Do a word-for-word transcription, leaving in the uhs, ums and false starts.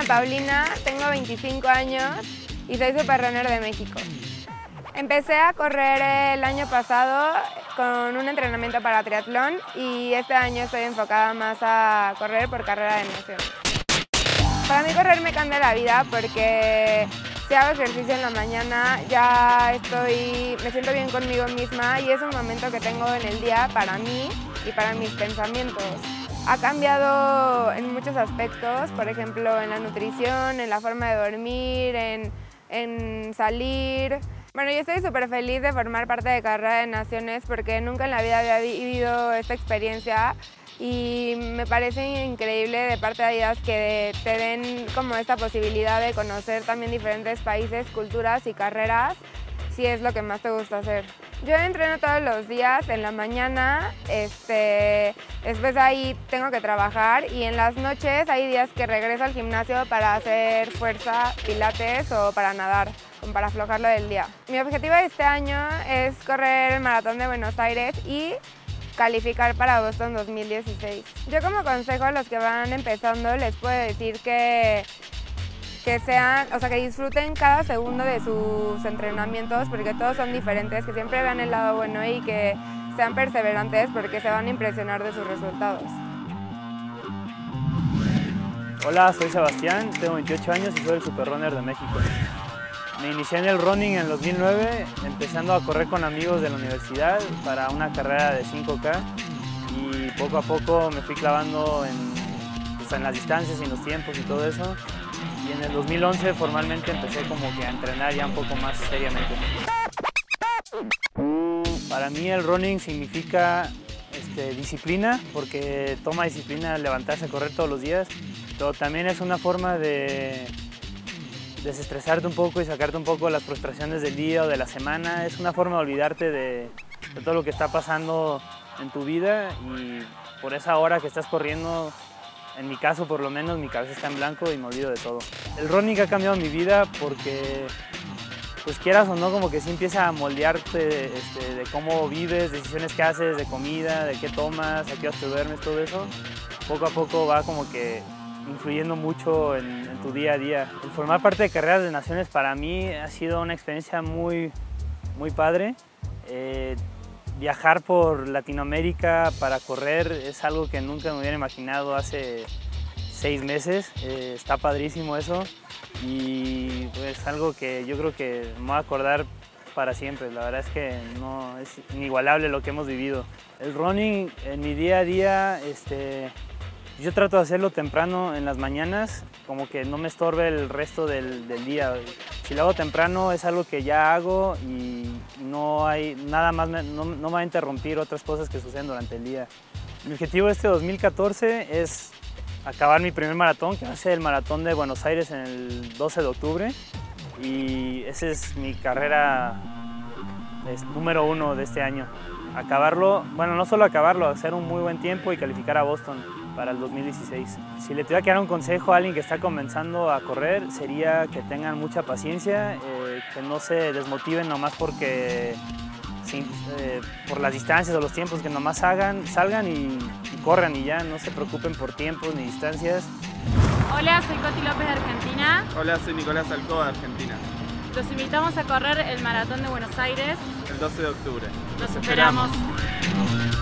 Paulina, tengo veinticinco años y soy super runner de México. Empecé a correr el año pasado con un entrenamiento para triatlón y este año estoy enfocada más a correr por carrera de naciones. Para mí correr me cambia la vida porque si hago ejercicio en la mañana ya estoy, me siento bien conmigo misma y es un momento que tengo en el día para mí y para mis pensamientos. Ha cambiado en muchos aspectos, por ejemplo en la nutrición, en la forma de dormir, en, en salir. Bueno, yo estoy súper feliz de formar parte de Carrera de Naciones porque nunca en la vida había vivido esta experiencia y me parece increíble de parte de Adidas que te den como esta posibilidad de conocer también diferentes países, culturas y carreras, si es lo que más te gusta hacer. Yo entreno todos los días en la mañana, este, después ahí tengo que trabajar y en las noches hay días que regreso al gimnasio para hacer fuerza, pilates o para nadar, como para aflojarlo del día. Mi objetivo de este año es correr el Maratón de Buenos Aires y calificar para Boston dos mil dieciséis. Yo como consejo a los que van empezando les puedo decir que que sean, o sea, que disfruten cada segundo de sus entrenamientos porque todos son diferentes, que siempre vean el lado bueno y que sean perseverantes porque se van a impresionar de sus resultados. Hola, soy Sebastián, tengo veintiocho años y soy el Super Runner de México. Me inicié en el running en el dos mil nueve, empezando a correr con amigos de la universidad para una carrera de cinco K y poco a poco me fui clavando en, pues, en las distancias y en los tiempos y todo eso. Y en el dos mil once formalmente empecé como que a entrenar ya un poco más seriamente. Para mí el running significa este, disciplina, porque toma disciplina levantarse a correr todos los días, pero también es una forma de desestresarte un poco y sacarte un poco las frustraciones del día o de la semana. Es una forma de olvidarte de, de todo lo que está pasando en tu vida y por esa hora que estás corriendo, en mi caso, por lo menos, mi cabeza está en blanco y me olvido de todo. El running ha cambiado mi vida porque, pues quieras o no, como que sí empieza a moldearte este, de cómo vives, decisiones que haces, de comida, de qué tomas, a qué horas te duermes, todo eso. Poco a poco va como que influyendo mucho en, en tu día a día. El formar parte de Carreras de Naciones para mí ha sido una experiencia muy, muy padre. Eh, Viajar por Latinoamérica para correr es algo que nunca me hubiera imaginado hace seis meses. Eh, está padrísimo eso y pues algo que yo creo que me voy a acordar para siempre. La verdad es que no, es inigualable lo que hemos vivido. El running en mi día a día, este, yo trato de hacerlo temprano en las mañanas, como que no me estorbe el resto del, del día. Si lo hago temprano es algo que ya hago y no hay nada más, no, no me va a interrumpir otras cosas que suceden durante el día. Mi objetivo de este dos mil catorce es acabar mi primer maratón, que va a ser el Maratón de Buenos Aires en el doce de octubre. Y esa es mi carrera es, número uno de este año. Acabarlo, bueno, no solo acabarlo, hacer un muy buen tiempo y calificar a Boston para el dos mil dieciséis. Si le tuviera que dar un consejo a alguien que está comenzando a correr, sería que tengan mucha paciencia, eh, que no se desmotiven nomás porque, sin, eh, por las distancias o los tiempos, que nomás hagan, salgan y, y corran y ya, no se preocupen por tiempos ni distancias. Hola, soy Coti López de Argentina. Hola, soy Nicolás Alcoba de Argentina. Los invitamos a correr el Maratón de Buenos Aires el doce de octubre. Los esperamos.